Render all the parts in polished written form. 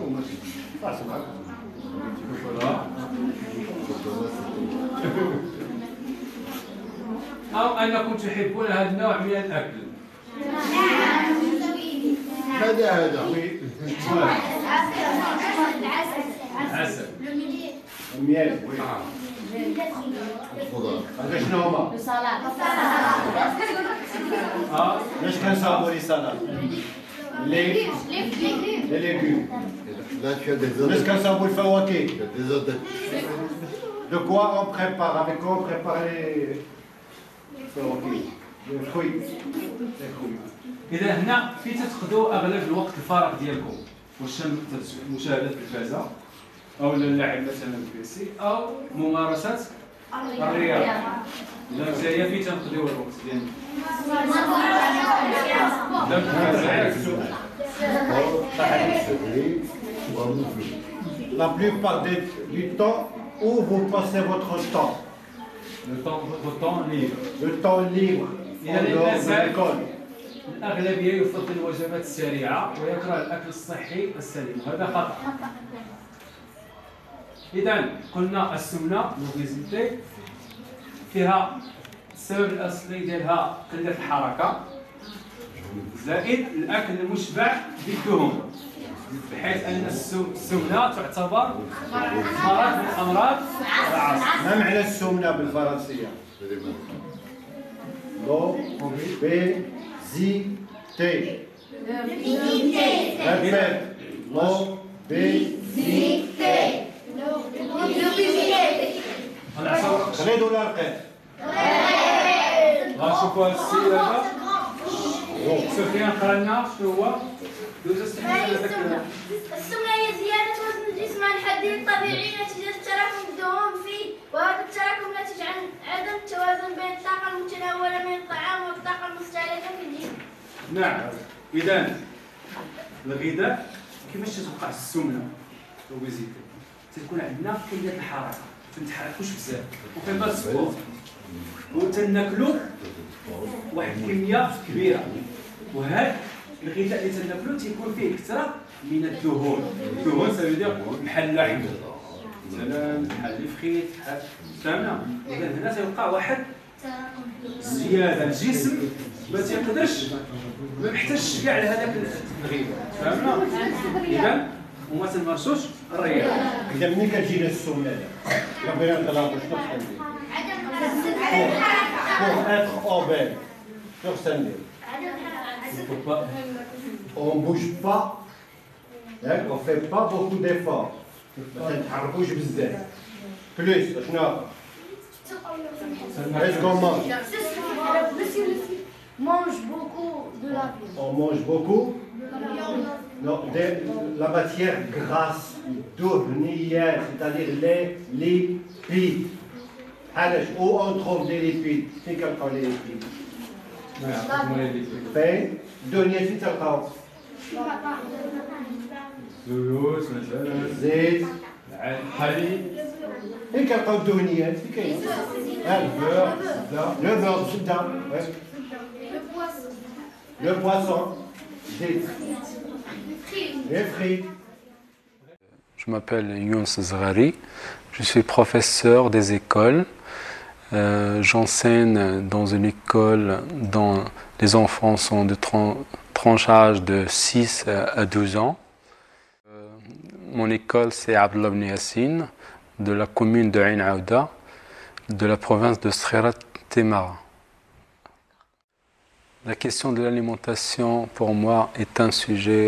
أو أنكم تحبون هذا النوع من الأكل. هذا عسل. الميل. هذا شنو هما؟ علاش كنصاوبوا لي سالاد؟ لي ليغوم. Là, tu as des علاش كنصاوبوا الفواكه؟ des odeurs. De quoi on prépare? Avec quoi on prépare les favoris? Les fruits. Les fruits. إذا هنا في تاخذوا أغلب الوقت الفراغ ديالكم، واش مشاهدة التلفازة أو اللعب مثلا البيسي أو ممارسة الرياضة. إذا هي في تنقضيو الوقت ديالنا. La plupart du temps, où vous passez votre temps? votre temps libre. Le temps libre en dehors de l'école. الأغلبية يفضل الوجبات السريعة ويكره الأكل الصحي السليم، وهذا خطأ. إذا قلنا السمنة لوبيزيتي فيها السبب الأصلي ديالها قلة الحركة زائد الأكل المشبع بالدهون، بحيث أن السمنة تعتبر مرض من أمراض العصر. ما معنى السمنة بالفرنسية؟ L'obésité. Répète. L'obésité. غريد ولا رقيق؟ غنشوفوا هذا السيد هذا. سفيان قرا لنا شنو هو؟ السمنة هي زيادة وزن الجسم عن حده الطبيعي نتيجة تراكم الدهون فيه، وهذا التراكم ناتج عن عدم التوازن بين الطاقة المتناولة من الطعام والطاقة المستهلكة في الجسم. نعم، إذا الغذاء كيفاش تتوقع السمنة لوبيزيتي؟ تكون عندنا قلة الحركة، ما تنتحركوش بزاف، وفي با السبور، وتناكلو واحد الكمية كبيرة، وهاد الغذاء اللي تناكلو تيكون فيه كثرة من الدهون، الدهون سيدير بحال اللحم مثلا، بحال الفخيت، بحال فهمنا؟ إذا هنا تيوقع واحد زيادة، الجسم ما تيقدرش، ما محتاجش كاع لهذاك الغذاء، فهمنا؟ إذا وما تنمارسوش الرياضة. إذا ملي كتجينا السمنة لا بغينا نطلعوا شنو خصنا ندير؟ Pour être obèse, شنو خصنا ندير؟ On ne bouge pas, hein, on ne fait pas beaucoup d'efforts. ما تنتحركوش بزاف. Plus, شنو؟ Qu'est-ce qu'on mange? Mange beaucoup de la viande. On mange beaucoup? Non, la matière grasse, دهنيات, c'est-à-dire les lipides. علاش؟ Où on trouve des lipides? فين كنلقاو les lipides؟ فين؟ الدهنيات فين تلقاو؟ زيوت مثلا، زيت. الحليب. فين كنلقاو الدهنيات؟ فين كاين؟ البور، le beurre, الزبدة. Le poisson. Des frites. Je m'appelle Younes Zghari, je suis professeur des écoles. J'enseigne dans une école dont les enfants sont de tranche d'âge de 6 à 12 ans. Mon école c'est Abdallah Ben Yassine, de la commune de Ain Aouda, de la province de Srerat Temara. La question de l'alimentation, pour moi, est un sujet,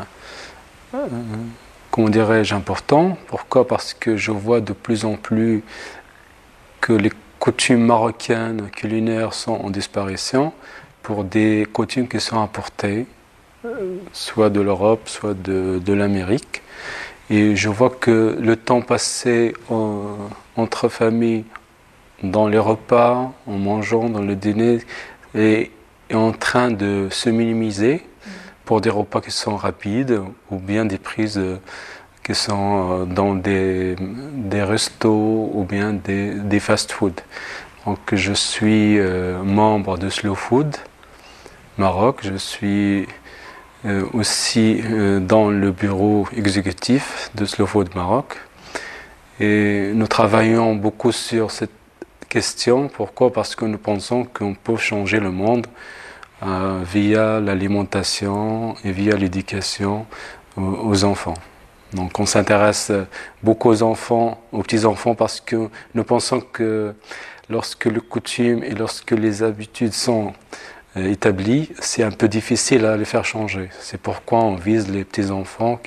comment dirais-je, important. Pourquoi? Parce que je vois de plus en plus que les coutumes marocaines culinaires sont en disparition pour des coutumes qui sont importées, soit de l'Europe, soit de l'Amérique. Et je vois que le temps passé entre familles, dans les repas, en mangeant, dans le dîner, est en train de se minimiser pour des repas qui sont rapides ou bien des prises qui sont dans des restos ou bien des fast-food. Donc je suis membre de Slow Food Maroc, je suis aussi dans le bureau exécutif de Slow Food Maroc. Et nous travaillons beaucoup sur cette question. Pourquoi? Parce que nous pensons qu'on peut changer le monde via l'alimentation et via l'éducation aux enfants. Donc on s'intéresse beaucoup aux enfants, aux petits-enfants, parce que nous pensons que lorsque les coutumes et lorsque les habitudes sont établies, c'est un peu difficile à les faire changer. C'est pourquoi on vise les petits-enfants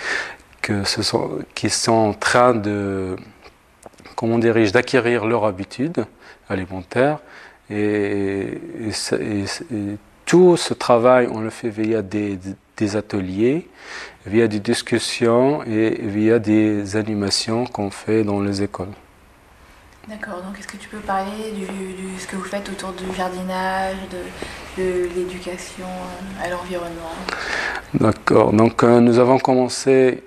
qui sont en train de, d'acquérir leur habitude alimentaire. Et tout ce travail, on le fait via des ateliers, via des discussions et via des animations qu'on fait dans les écoles. D'accord, donc est-ce que tu peux parler de ce que vous faites autour du jardinage, de l'éducation à l'environnement? D'accord, donc nous avons commencé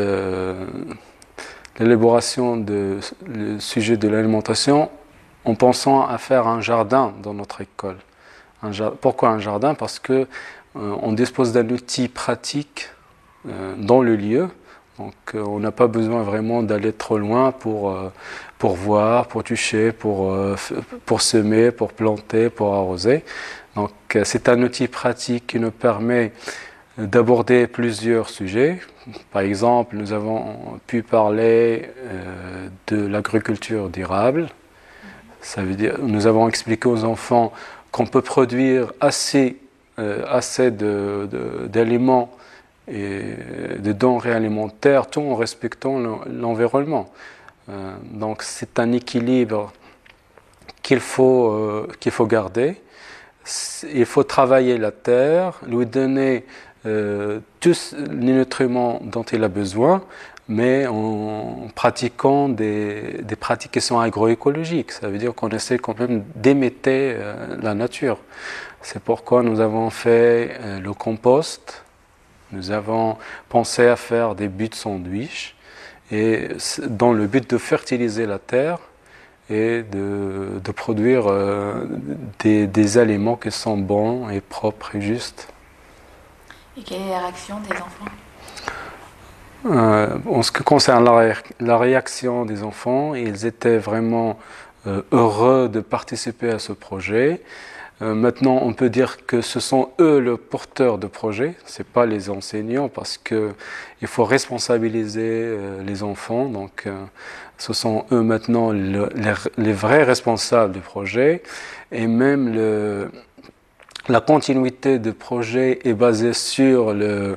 l'élaboration du sujet de l'alimentation en pensant à faire un jardin dans notre école. Pourquoi un jardin? Parce que on dispose d'un outil pratique dans le lieu. Donc on n'a pas besoin vraiment d'aller trop loin pour voir, pour toucher, pour semer, pour planter, pour arroser. Donc c'est un outil pratique qui nous permet d'aborder plusieurs sujets. Par exemple, nous avons pu parler de l'agriculture durable. Ça veut dire, nous avons expliqué aux enfants qu'on peut produire assez d'aliments et de denrées alimentaires tout en respectant l'environnement. Donc c'est un équilibre qu'il faut garder. Il faut travailler la terre, lui donner tous les nutriments dont il a besoin, mais en pratiquant des pratiques qui sont agroécologiques. Ça veut dire qu'on essaie quand même d'imiter la nature. C'est pourquoi nous avons fait le compost, nous avons pensé à faire des buts sandwich, et dans le but de fertiliser la terre et de produire des aliments qui sont bons et propres et justes. Et quelle est la réaction des enfants? En ce qui concerne la réaction des enfants, ils étaient vraiment heureux de participer à ce projet. Maintenant, on peut dire que ce sont eux le porteur de projet, c'est pas les enseignants, parce que il faut responsabiliser les enfants. Donc, ce sont eux maintenant les vrais responsables du projet, et même la continuité du projet est basée sur le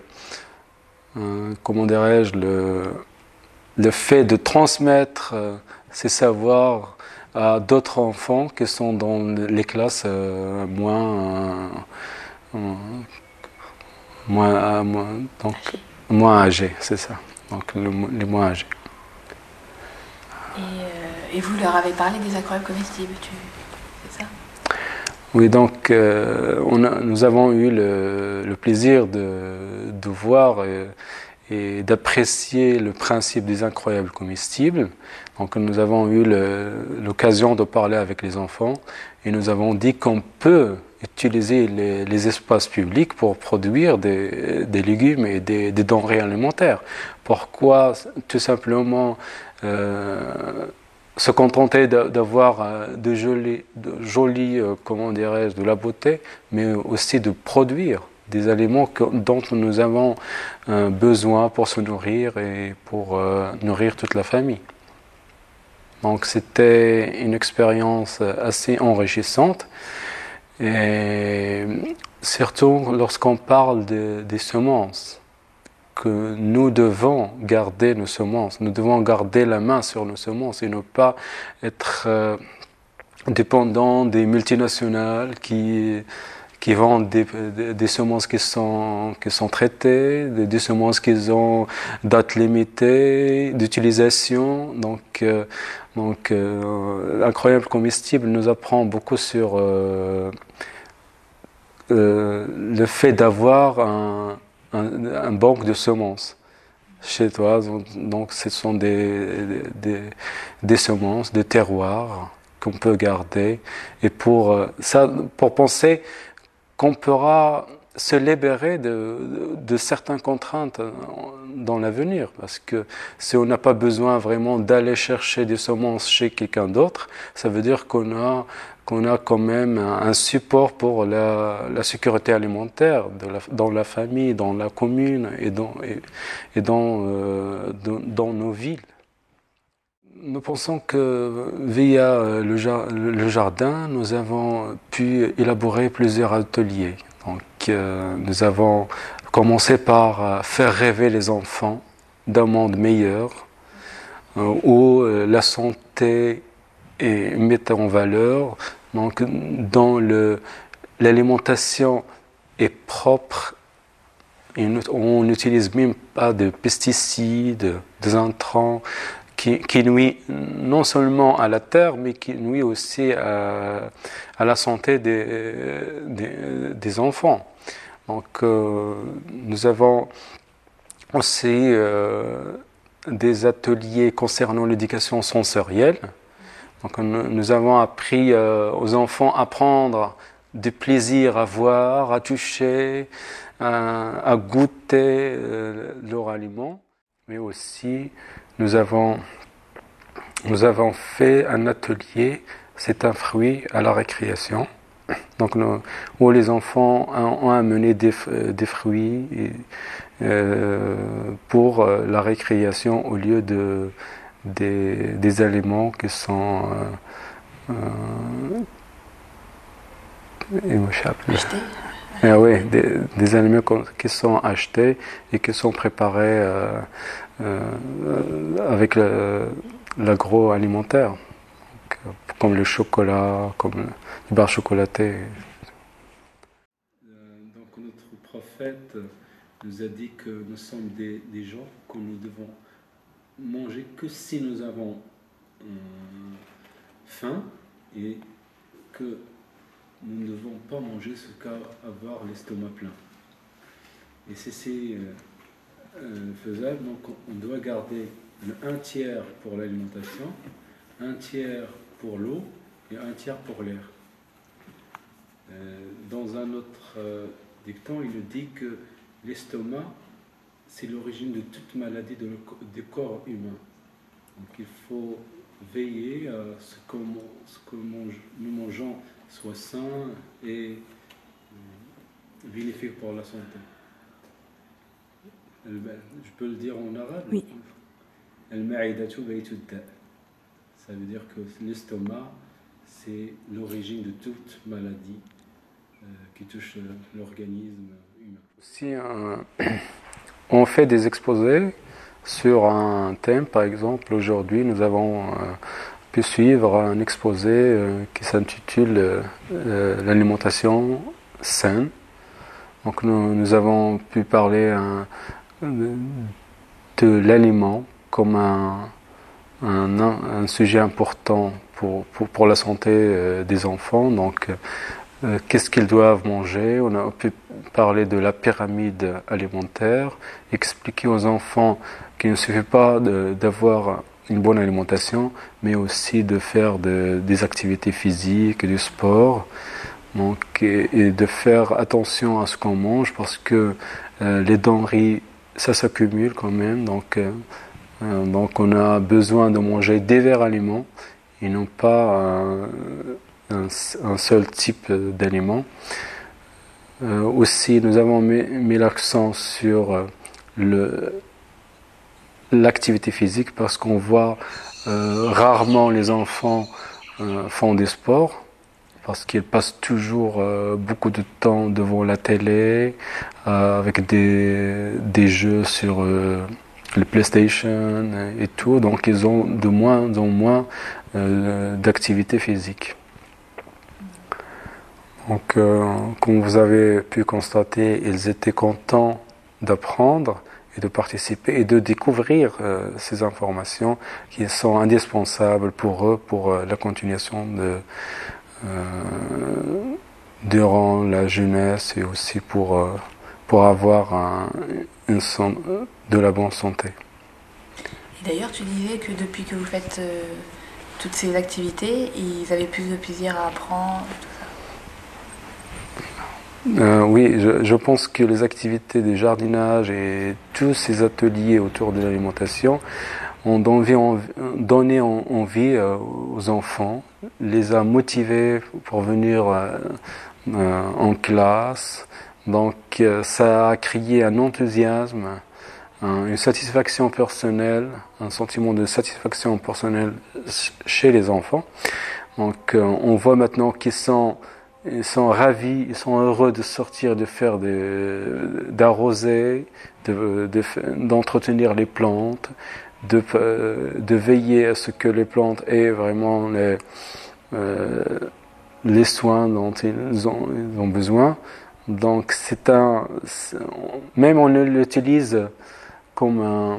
fait de transmettre ces savoirs à d'autres enfants qui sont dans les classes moins âgés, c'est ça. Donc les moins âgés. Et vous leur avez parlé des incroyables comestibles, c'est ça? Oui, donc nous avons eu le plaisir de voir et d'apprécier le principe des incroyables comestibles. Donc nous avons eu l'occasion de parler avec les enfants et nous avons dit qu'on peut utiliser les espaces publics pour produire des légumes et des denrées alimentaires. Pourquoi tout simplement se contenter d'avoir de jolis de la beauté, mais aussi de produire des aliments dont nous avons besoin pour se nourrir et pour nourrir toute la famille. Donc c'était une expérience assez enrichissante, et surtout lorsqu'on parle des semences, que nous devons garder nos semences, nous devons garder la main sur nos semences et ne pas être dépendants des multinationales qui vendent des semences qui sont traitées, des semences qui ont date limitée d'utilisation. Donc Incroyable Comestible nous apprend beaucoup sur le fait d'avoir un banque de semences chez toi. Donc ce sont des semences, des terroirs qu'on peut garder, et pour penser qu'on pourra se libérer de certaines contraintes dans l'avenir. Parce que si on n'a pas besoin vraiment d'aller chercher des semences chez quelqu'un d'autre, ça veut dire qu'on a quand même un support pour la sécurité alimentaire dans la famille, dans la commune et dans nos villes. Nous pensons que via le jardin, nous avons pu élaborer plusieurs ateliers. Donc, nous avons commencé par faire rêver les enfants d'un monde meilleur, où la santé est mise en valeur, donc dont l'alimentation est propre. Et on n'utilise même pas de pesticides, des intrants, qui nuit non seulement à la terre, mais qui nuit aussi à la santé des enfants. Donc, nous avons aussi des ateliers concernant l'éducation sensorielle. Donc, nous avons appris aux enfants à prendre du plaisir à voir, à toucher, à goûter leur aliment, mais aussi nous avons fait un atelier, c'est un fruit à la récréation, donc où les enfants ont amené des fruits pour la récréation au lieu des aliments qui sont Achetés. Oui, des aliments qui sont achetés et qui sont préparés avec l'agroalimentaire, comme le chocolat, comme les barres chocolatées. Donc notre prophète nous a dit que nous sommes des gens que nous devons manger que si nous avons faim et que nous ne devons pas manger ce qu'à avoir l'estomac plein. Et c'est faisable, donc on doit garder un tiers pour l'alimentation, un tiers pour l'eau et un tiers pour l'air. Dans un autre dicton, il nous dit que l'estomac, c'est l'origine de toute maladie du corps humain. Donc il faut veiller à ce que nous mangeons soit sain et bénéfique pour la santé. Je peux le dire en arabe? Oui. Ça veut dire que l'estomac, c'est l'origine de toute maladie qui touche l'organisme humain. Si on fait des exposés sur un thème, par exemple, aujourd'hui, nous avons pu suivre un exposé qui s'intitule l'alimentation saine. Donc nous avons pu parler de l'aliment comme un sujet important pour la santé des enfants. Donc qu'est-ce qu'ils doivent manger? On a pu parler de la pyramide alimentaire, expliquer aux enfants qu'il ne suffit pas d'avoir une bonne alimentation, mais aussi de faire des activités physiques, du sport, donc, et de faire attention à ce qu'on mange, parce que les denrées, ça s'accumule quand même, donc on a besoin de manger divers aliments et non pas un seul type d'aliments. Aussi, nous avons mis l'accent sur l'activité physique, parce qu'on voit rarement les enfants font des sports, parce qu'ils passent toujours beaucoup de temps devant la télé avec des jeux sur le PlayStation et tout, donc ils ont de moins en moins d'activité physique. Donc comme vous avez pu constater, ils étaient contents d'apprendre et de participer et de découvrir ces informations qui sont indispensables pour eux, pour la continuation durant la jeunesse, et aussi pour avoir de la bonne santé. Et d'ailleurs, tu disais que depuis que vous faites toutes ces activités, ils avaient plus de plaisir à apprendre, tout ça. Oui, je pense que les activités de jardinage et tous ces ateliers autour de l'alimentation ont donné envie aux enfants, les a motivés pour venir en classe. Donc ça a créé un enthousiasme, une satisfaction personnelle, un sentiment de satisfaction personnelle chez les enfants. Donc on voit maintenant qu'ils sont ravis, ils sont heureux de sortir, de faire d'arroser, d'entretenir les plantes, de veiller à ce que les plantes aient vraiment les soins dont ils ont besoin. Donc même on l'utilise comme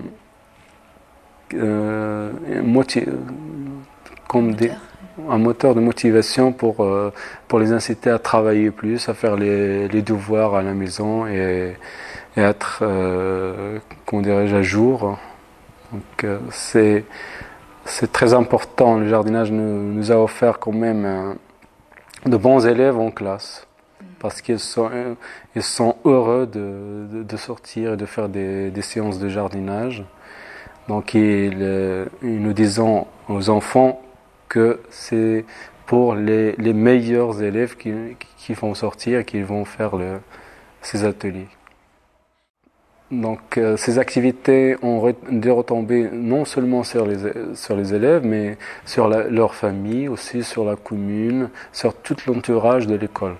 un moteur de motivation pour les inciter à travailler plus, à faire les devoirs à la maison et être, comment dirais-je, à jour. Donc c'est très important. Le jardinage nous a offert quand même de bons élèves en classe, parce qu'ils sont heureux de sortir et de faire des séances de jardinage. Donc nous disons aux enfants que c'est pour les meilleurs élèves qui vont sortir et qui vont faire ces ateliers. Donc ces activités ont des retombées non seulement sur les élèves, mais sur leur famille, aussi sur la commune, sur tout l'entourage de l'école.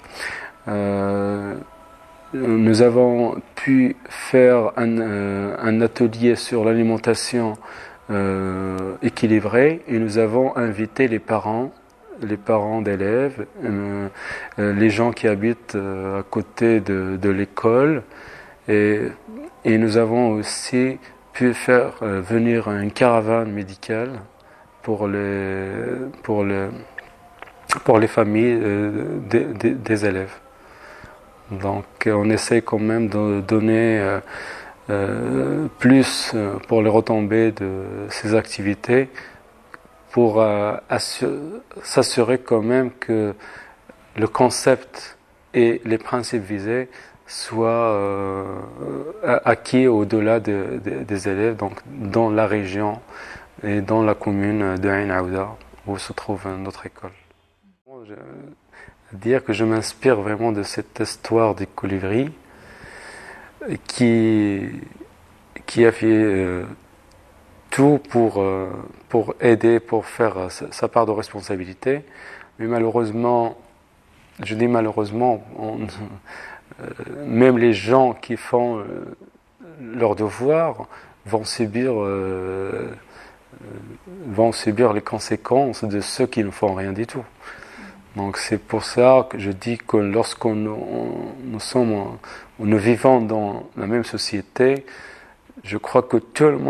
Nous avons pu faire un atelier sur l'alimentation équilibrée et nous avons invité les parents d'élèves, les gens qui habitent à côté de l'école, et nous avons aussi pu faire venir une caravane médicale pour les familles des élèves. Donc on essaie quand même de donner plus pour les retombées de ces activités, pour s'assurer quand même que le concept et les principes visés soient acquis au-delà des élèves, donc dans la région et dans la commune de Ain Aouda où se trouve notre école. Dire que je m'inspire vraiment de cette histoire des colibris qui a fait tout pour aider, pour faire sa part de responsabilité. Mais malheureusement, je dis malheureusement, même les gens qui font leur devoir vont subir les conséquences de ceux qui ne font rien du tout. Donc c'est pour ça que je dis que lorsque nous vivons dans la même société, je crois que tout le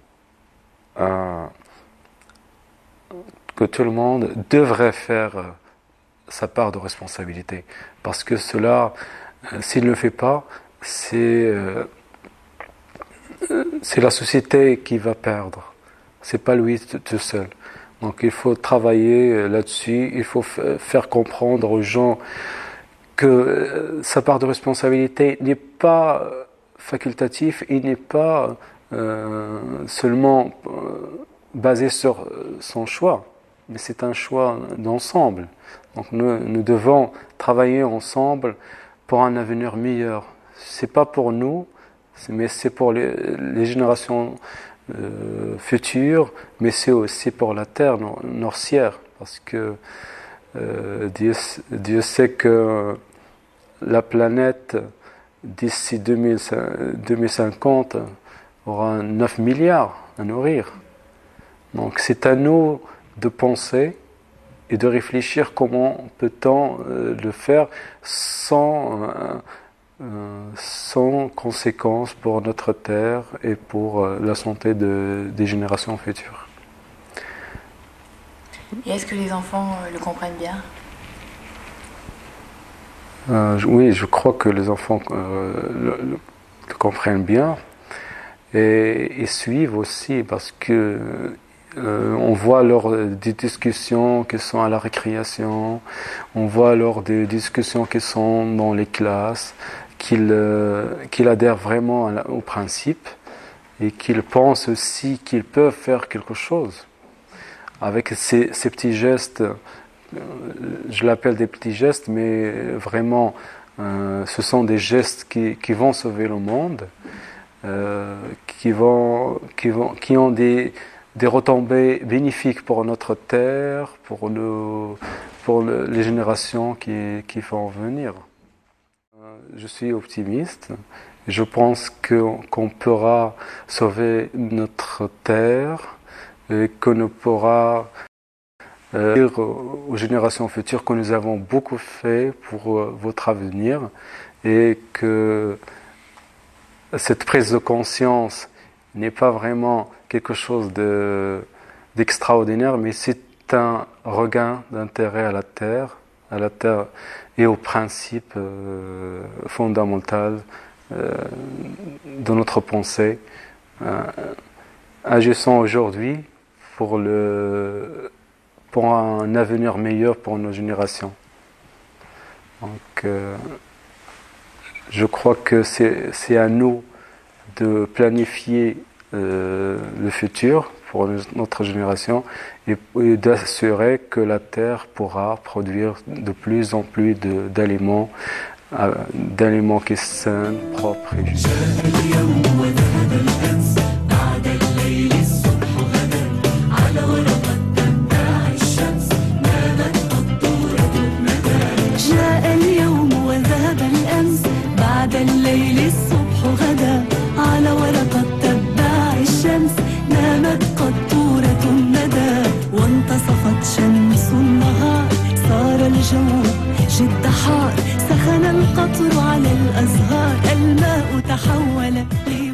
monde devrait faire sa part de responsabilité, parce que cela, s'il ne le fait pas, c'est la société qui va perdre. C'est pas lui tout seul. Donc il faut travailler là-dessus, il faut faire comprendre aux gens que sa part de responsabilité n'est pas facultative, il n'est pas seulement basé sur son choix, mais c'est un choix d'ensemble. Donc nous devons travailler ensemble pour un avenir meilleur. C'est pas pour nous, mais c'est pour les générations futures, mais c'est aussi pour la terre nourricière, parce que Dieu sait que la planète d'ici 2050 aura 9 milliards à nourrir. Donc c'est à nous de penser et de réfléchir comment peut-on le faire sans conséquences pour notre terre et pour la santé des générations futures. Et est-ce que les enfants le comprennent bien ? Oui, je crois que les enfants le comprennent bien et suivent aussi, parce que on voit lors des discussions qui sont à la récréation, on voit lors des discussions qui sont dans les classes, qu'ils adhèrent vraiment au principe et qu'ils pensent aussi qu'ils peuvent faire quelque chose. Avec ces petits gestes, je l'appelle des petits gestes, mais vraiment, ce sont des gestes qui vont sauver le monde, qui ont des retombées bénéfiques pour notre terre, pour les générations qui vont venir. Je suis optimiste. Je pense qu'on pourra sauver notre terre et qu'on pourra dire aux générations futures que nous avons beaucoup fait pour votre avenir et que cette prise de conscience n'est pas vraiment quelque chose d'extraordinaire, mais c'est un regain d'intérêt à la terre et aux principes fondamentaux de notre pensée, agissant aujourd'hui pour un avenir meilleur pour nos générations. Donc, je crois que c'est à nous de planifier le futur pour notre génération et d'assurer que la Terre pourra produire de plus en plus d'aliments qui sont sains, propres et justes. جاء اليوم وذهب الأمس بعد الليل الصبح غدا على ورقة تبع الشمس نامت قطورة الندى وانتصفت شمس النهار صار الجو جد حار سخن القطر على الأزهار الماء تحول